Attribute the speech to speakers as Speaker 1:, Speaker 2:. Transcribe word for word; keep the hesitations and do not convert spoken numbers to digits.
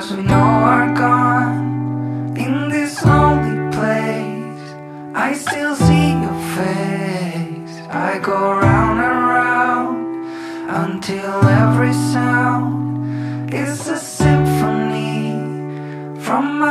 Speaker 1: as we know are gone. In this lonely place, I still see your face. I go round and round until every sound is a symphony from my